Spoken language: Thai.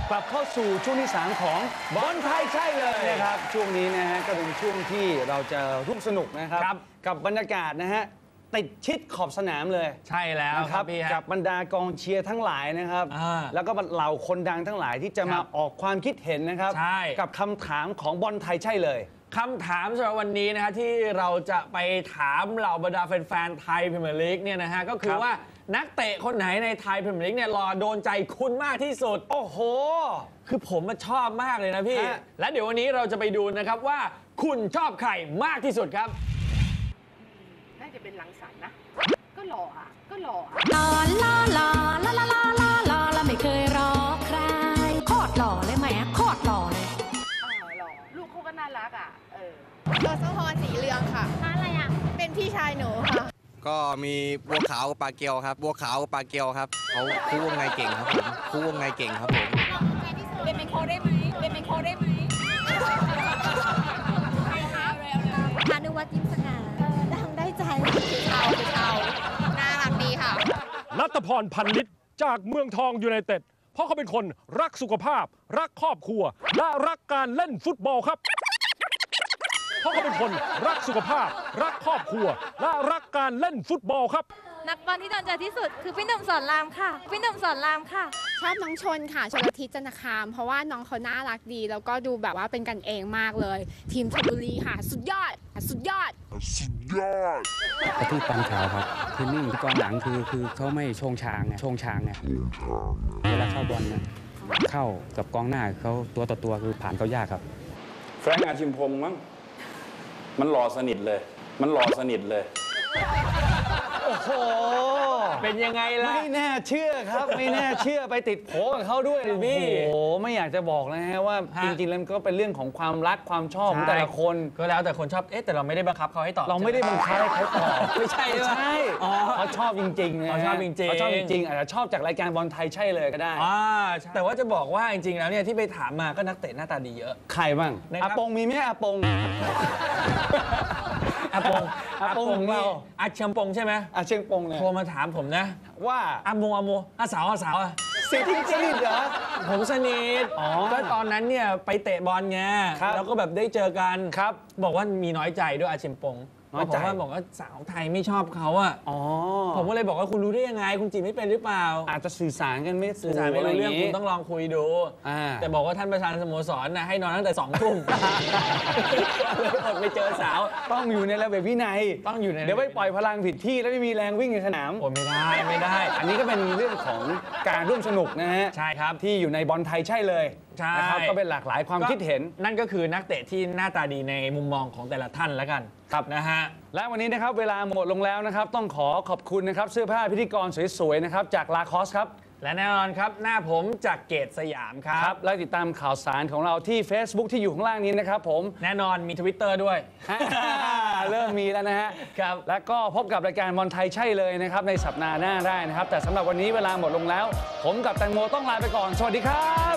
กลับเข้าสู่ช่วงที่3ของบอลไทยใช่เลยนะครับช่วงนี้นะฮะก็เป็นช่วงที่เราจะร่วมสนุกนะครับกับบรรยากาศนะฮะติดชิดขอบสนามเลยใช่แล้วครับกับบรรดากองเชียร์ทั้งหลายนะครับแล้วก็เหล่าคนดังทั้งหลายที่จะมาออกความคิดเห็นนะครับกับคำถามของบอลไทยใช่เลยคำถามสำหรับวันนี้นะฮะที่เราจะไปถามเหล่าบรรดาแฟนๆไทยพรีเมียร์ลีกเนี่ยนะฮะก็คือว่านักเตะคนไหนในไทยพรีเมียร์ลีกเนี่ยรอโดนใจคุณมากที่สุดโอ้โหคือผมชอบมากเลยนะพี่และเดี๋ยววันนี้เราจะไปดูนะครับว่าคุณชอบใครมากที่สุดครับน่าจะเป็นลังสรรค์นะก็หล่ออ่ะก็หล่ออ่ะหล่อหล่อหล่อหล่อหล่อหล่อหล่อหล่อแล้วไม่เคยรอใครโคตรหล่อเลยแม่โคตรหล่อเลยหล่อลูกเขาก็น่ารักอ่ะโดสพรสีเรืองค่ะร้านอะไรอ่ะเป็นพี่ชายหนูค่ะก็มีบัวขาวกับปลาเกียวครับบัวขาวกับปลาเกียวครับเขาคู่วงในเก่งครับผมคู่วงในเก่งครับผมเป็นไมโครได้ไหมเป็นไมโครได้ไหมพานุวัฒน์ยิ้มสง่าดังได้ใจคือเทาน่ารักดีค่ะณัฐพร พันลิตรจากเมืองทองยูไนเต็ดเพราะเขาเป็นคนรักสุขภาพรักครอบครัวและรักการเล่นฟุตบอลครับเพราะเขาเป็นคนรักสุขภาพรักครอบครัวและรักการเล่นฟุตบอลครับนักบอลที่โดนใจที่สุดคือพี่หนุ่มสอนรามค่ะพี่หนุ่มสอนรามค่ะชอบน้องชนค่ะชลทิศ จันทคามเพราะว่าน้องเขาน่ารักดีแล้วก็ดูแบบว่าเป็นกันเองมากเลยทีมชลบุรีค่ะสุดยอดสุดยอดที่ปันขาวครับคือนิ่งกองหลังคือเขาไม่โชงชางไงเวลาเข้าบอลนะเข้ากับกองหน้าเขาตัวต่อตัวคือผ่านเขายากครับแฟรงค์อาชิมพงษ์มั้งมันหล่อสนิทเลยโอ้โหเป็นยังไงล่ะไม่น่าเชื่อครับไม่น่าเชื่อไปติดโผกับเขาด้วยพี่โอ้โหไม่อยากจะบอกนะฮะว่าจริงๆแล้วก็เป็นเรื่องของความรักความชอบของแต่ละคนก็แล้วแต่คนชอบแต่เราไม่ได้บังคับเขาให้ตอบเราไม่ได้บังคับให้เขาตอบไม่ใช่เขาชอบจริงๆเขาชอบจริงอาจจะชอบจากรายการบอลไทยใช่เลยก็ได้แต่ว่าจะบอกว่าจริงๆแล้วเนี่ยที่ไปถามมาก็นักเตะหน้าตาดีเยอะใครบ้างอาปงมีไหมอาปงเราอาเชียงปงใช่ไหมอาเชียงปงเนี่ยโทรมาถามผมนะว่าอาโมอาสาวสนิทเหรอผมสนิทก็ตอนนั้นเนี่ยไปเตะบอลไงแล้วก็แบบได้เจอกันครับบอกว่ามีน้อยใจด้วยอาเชียงปงบอกว่าสาวไทยไม่ชอบเขาอ่ะผมก็เลยบอกว่าคุณรู้ได้ยังไงคุณจีบไม่เป็นหรือเปล่าอาจจะสื่อสารกันไม่สื่อสารไม่รู้เรื่องคุณต้องลองคุยดูแต่บอกว่าท่านประธานสโมสรนะให้นอนตั้งแต่2 ทุ่มเลยอดไปเจอสาวต้องอยู่ในระเบียบวินัยต้องอยู่ในเดี๋ยวไปปล่อยพลังผิดที่แล้วไม่มีแรงวิ่งในสนามไม่ได้อันนี้ก็เป็นเรื่องของการร่วมสนุกนะฮะใช่ครับที่อยู่ในบอลไทยใช่เลยนะครับก็เป็นหลากหลายความคิดเห็นนั่นก็คือนักเตะที่หน้าตาดีในมุมมองของแต่ละท่านแล้วกันครับนะฮะและวันนี้นะครับเวลาหมดลงแล้วนะครับต้องขอบคุณนะครับเสื้อผ้าพิธีกรสวยๆนะครับจากลาคอสครับและแน่นอนครับหน้าผมจากเกตสยามครับและติดตามข่าวสารของเราที่ Facebook ที่อยู่ข้างล่างนี้นะครับผมแน่นอนมี Twitter ด้วยเริ่มมีแล้วนะฮะครับแล้วก็พบกับรายการบอลไทยใช่เลยนะครับในสัปดาห์หน้าได้นะครับแต่สำหรับวันนี้เวลาหมดลงแล้วผมกับแตงโมต้องลาไปก่อนสวัสดีครับ